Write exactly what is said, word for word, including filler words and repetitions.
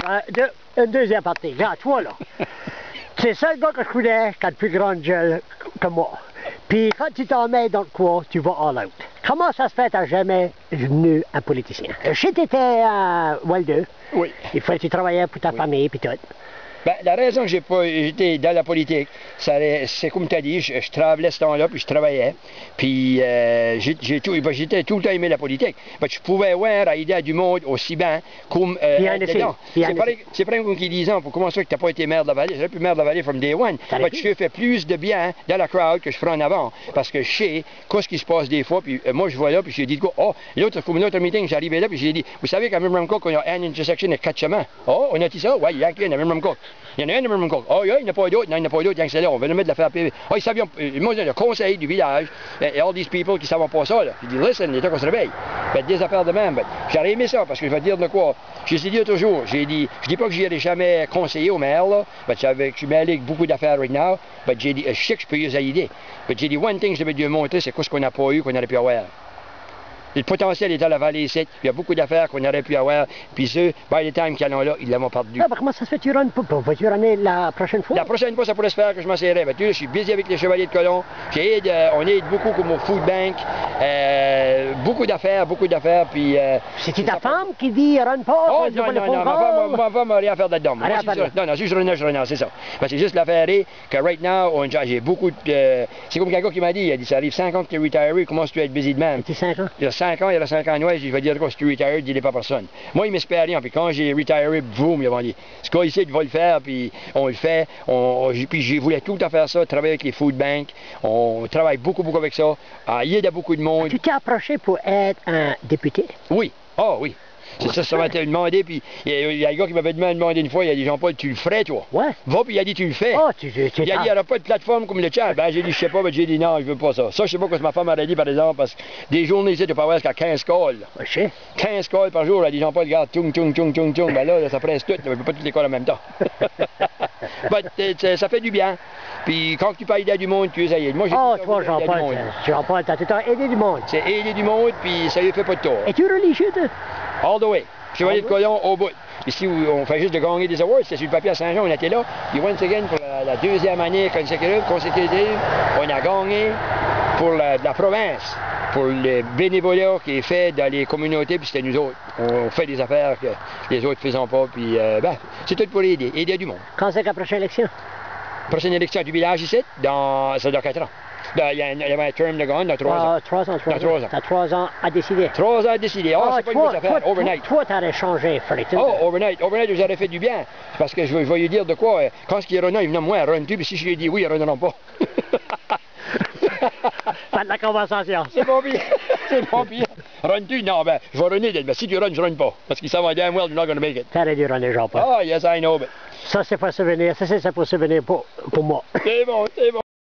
euh, de, une deuxième partie. Là, toi, là. C'est le seul gars que je connais qui a de plus grande gueule que moi. Puis quand tu t'en mets dans le coin, tu vas all out. Comment ça se fait que t'as jamais devenu un politicien? Je sais que t'étais un welder. Oui. Il fallait que tu travaillais pour ta oui. famille, puis tout. Ben, la raison que j'ai pas été dans la politique, c'est comme tu as dit, je, je travaillais ce temps-là, puis je travaillais. Puis euh, j'ai tout, j'étais tout le temps aimé la politique. Mais je pouvais voir à aider du monde aussi bien comme euh, dedans. C'est pareil, c'est pareil comme qui disent, pour comment ça que tu n'as pas été maire de la vallée? J'aurais pu maire de la vallée from day one. Mais je fais plus de bien dans la crowd que je ferai en avant. Parce que je sais qu'est-ce qui se passe des fois. Puis euh, moi, je vois là, puis j'ai dit, oh, l'autre, comme l'autre meeting, j'arrivais là, puis j'ai dit, vous savez qu'à Memramcook, on a une intersection de quatre chemins. Oh, on a dit ça? Oui, il y a un à Memramcook. Il y en a un à Memramcook. Oh, il n'y en a pas d'autres. Non, il n'y en a pas d'autres. Il y a que c'est là. On va le mettre de la faire P V. Oh, ils savaient, moi, le conseil du village, et all these people qui ne savent pas ça, là. J'ai dit, listen, il est temps qu'on se réveille. Faites des affaires de même. J'aurais aimé ça, parce que je vais te dire de quoi. J'ai dit toujours, j'ai dit, je dis pas que j'irai jamais conseiller au maire, là. Mais je suis mêlé avec beaucoup d'affaires right now. Mais j'ai dit, je sais que je peux les aider. Mais j'ai dit, one thing que je devais lui montrer, c'est quoi ce qu'on n'a pas eu, qu'on aurait pu avoir. Le potentiel est dans la vallée ici. Il y a beaucoup d'affaires qu'on aurait pu avoir. Puis ceux, by the time qu'ils sont là, ils l'ont perdu. Ah, ben comment ça se fait que tu runs pas? Vas-tu runner la prochaine fois? La prochaine fois, ça pourrait se faire que je m'essayerai. Ben, tu sais, je suis busy avec les Chevaliers de Colomb. Aide, euh, on aide beaucoup comme au Food Bank. Euh, beaucoup d'affaires, beaucoup d'affaires. Puis. Euh, C'est ta femme qui dit run pas? Oh non, non, non, non, ma femme, ma femme n'a rien à faire là-dedans. Non, non, si je renais, je renais, c'est ça. Ben, c'est juste l'affaire est que right now, j'ai beaucoup de. Euh, c'est comme quelqu'un qui m'a dit, il a dit, ça arrive cinq ans que tu es retiré, commences-tu à être busy de même? Tu cinq ans? Il y a cinq ans, il y a cinq ans. Ouais, je vais dire quoi, si tu es retiré, dis-le pas à personne. Moi, il m'espère rien, puis quand j'ai retiré, boum, ils m'ont dit, ce gars ici, il va le faire, puis on le fait. On, puis j'ai voulu tout à faire ça, travailler avec les food banks. On travaille beaucoup, beaucoup avec ça. Ah, il y a beaucoup de monde. Tu t'es approché pour être un député? Oui. Oh, oui. C'est ça, ça m'a été demandé, puis il y a un gars qui m'avait demandé une fois, il a dit, Jean-Paul, tu le ferais, toi? Ouais. Va, puis il a dit, tu le fais. Oh, tu, tu, tu il a dit, il n'y aura pas de plateforme comme le chat. Ben, j'ai dit, je sais pas, mais j'ai dit, non, je veux pas ça. Ça, je sais pas ce que ma femme aurait dit, par exemple, parce que des journées ici, tu peux avoir jusqu'à quinze calls. Ouais, je sais. quinze calls par jour, elle a dit, Jean-Paul, regarde, tung, tung, tung, tung, tung. Ben là, ça presse tout, je ne peux pas toutes les calls en même temps. Ben, ça fait du bien. Puis quand tu peux aider du monde, tu es aidé. Moi, j'ai oh, toi, Jean-Paul, Jean-Paul, t'as tout le temps aidé du monde. C'est aider du monde, puis ça lui fait pas de tort. Es-tu religieux, toi? All the way. Chevalier de Colomb au bout. Ici, on fait juste de gagner des awards, c'était sur le papier à Saint-Jean, on était là. Puis once again, pour la, la deuxième année consécutive, consécutive, on a gagné pour la, la province, pour le bénévolat qui est fait dans les communautés, puis c'était nous autres. On fait des affaires que les autres ne faisaient pas, puis euh, ben, c'est tout pour aider, aider du monde. Quand c'est la prochaine élection? Prochaine élection du village ici, dans, ça dans quatre ans. Il y, a, il y avait un terme de gagne dans trois ans. Ah, trois ans, trois, dans trois ans. ans. T'as trois ans à décider. Trois ans à décider. Oh, ah, c'est pas une grosse affaire. Toi, overnight. Toi, t'aurais changé, Frédéric. Oh, overnight. Overnight, j'aurais fait du bien. Parce que je vais, je vais lui dire de quoi. Quand il run, il venait moi, run-tu, puis si je lui ai dit oui, ils ne runneront pas. Pas de la conversation. C'est pas bien. C'est pas bien. Run-tu? Non, ben, je vais runner. Mais si tu runs, je run pas. Parce qu'ils savent damn well, you're not going to make it. T'aurais dû runner, Jean-Paul. Oh, yes, I know, but... Ça, c'est pas souvenir. Ça, c'est pour souvenir pour, pour moi. C'est bon, c'est bon.